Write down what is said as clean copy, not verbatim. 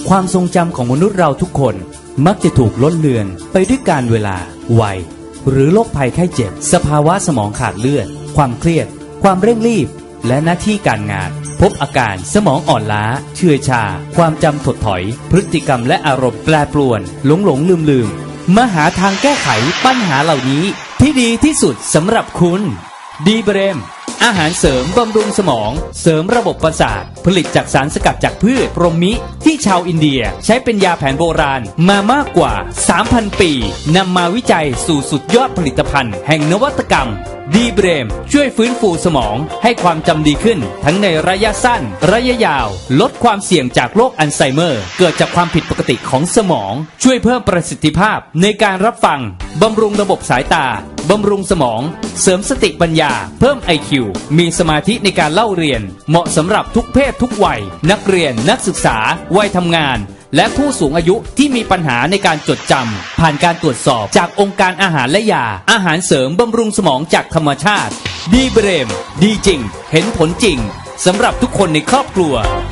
ความทรงจำของมนุษย์เราทุกคนมักจะถูกลดเลือนไปด้วยกาลเวลาวัยหรือโรคภัยไข้เจ็บสภาวะสมองขาดเลือดความเครียดความเร่งรีบและหน้าที่การงานพบอาการสมองอ่อนล้าเชื่อชาความจำถดถอยพฤติกรรมและอารมณ์แปรปรวนหลงลืมมาหาทางแก้ไขปัญหาเหล่านี้ที่ดีที่สุดสำหรับคุณดีเบรมอาหารเสริมบำรุงสมองเสริมระบบประสาทผลิตจากสารสกัดจากพืชพรหมิที่ชาวอินเดียใช้เป็นยาแผนโบราณมามากกว่า 3,000 ปีนำมาวิจัยสู่สุดยอดผลิตภัณฑ์แห่งนวัตกรรมดีเบรมช่วยฟื้นฟูสมองให้ความจำดีขึ้นทั้งในระยะสั้นระยะยาวลดความเสี่ยงจากโรคอัลไซเมอร์เกิดจากความผิดปกติของสมองช่วยเพิ่มประสิทธิภาพในการรับฟังบำรุงระบบสายตาบำรุงสมองเสริมสติปัญญาเพิ่ม IQ มีสมาธิในการเล่าเรียนเหมาะสำหรับทุกเพศทุกวัยนักเรียนนักศึกษาวัยทำงานและผู้สูงอายุที่มีปัญหาในการจดจำผ่านการตรวจสอบจากองค์การอาหารและยาอาหารเสริมบำรุงสมองจากธรรมชาติดีเบรมดีจริงเห็นผลจริงสำหรับทุกคนในครอบครัว